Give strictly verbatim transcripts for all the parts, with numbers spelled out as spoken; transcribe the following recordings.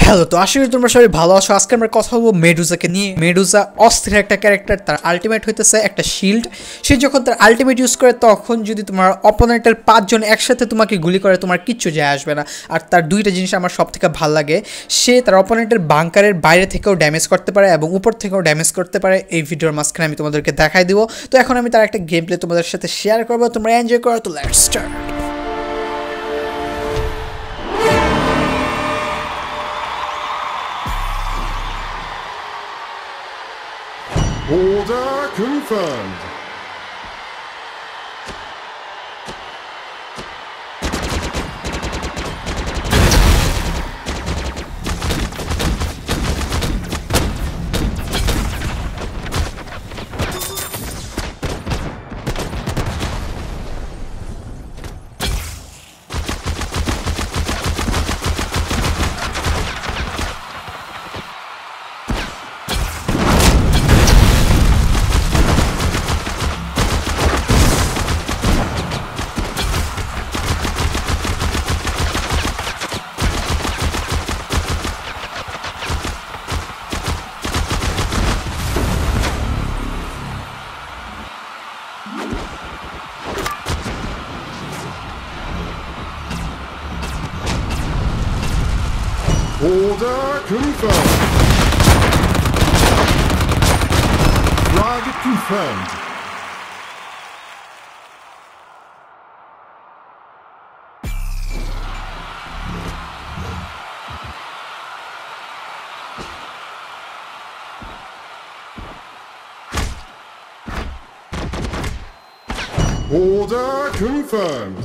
Hello, তো আশা করি তোমরা সবাই ভালো আছো। আজকে আমরা কথা বলবো মেডুজাকে নিয়ে। মেডুজা অস্থির একটা ক্যারেক্টার, তার আলটিমেট হইতেছে একটা শিল্ড। সে যখন তার আলটিমেট ইউজ করে তখন যদি তোমার অপোনেন্টের পাঁচজন একসাথে তোমাকে গুলি করে তোমার কিচ্ছু যায় আসবে না। আর তার দুইটা জিনিস আমার সব থেকে ভালো লাগে, সে তার অপোনেন্টের বাংকারের বাইরে থেকেও ড্যামেজ করতে পারে এবং উপর থেকেও ড্যামেজ করতে পারে। এই ভিডিওর মাঝখানে আমি তোমাদেরকে দেখাই দিব। তো এখন আমি তার একটা গেম প্লে তোমাদের সাথে শেয়ার করবো, তোমরা এনজয় করো। তো let's start. Order confirmed. Order confirmed. Target confirmed. Order confirmed.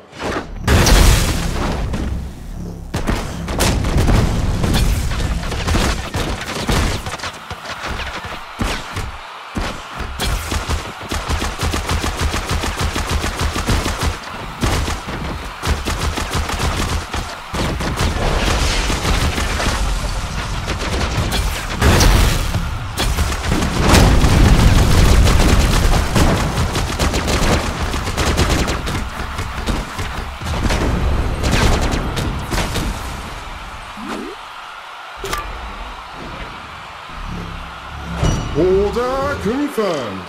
Order confirmed.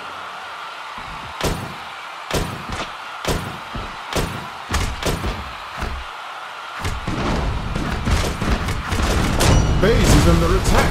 Base is under attack.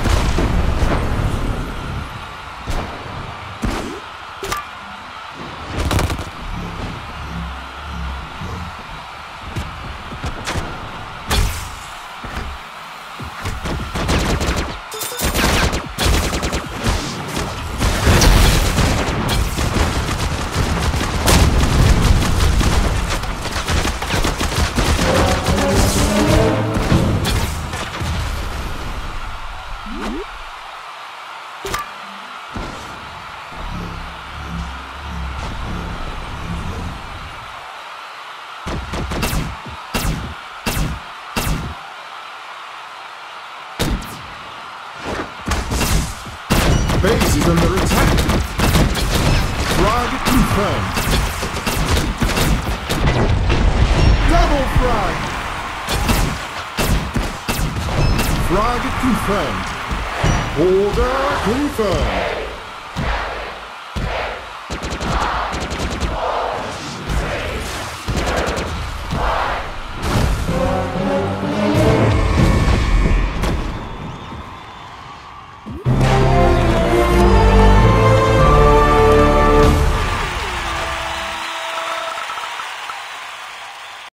Base is under attack. Target confirmed. Double frag. Target confirmed. Order confirmed.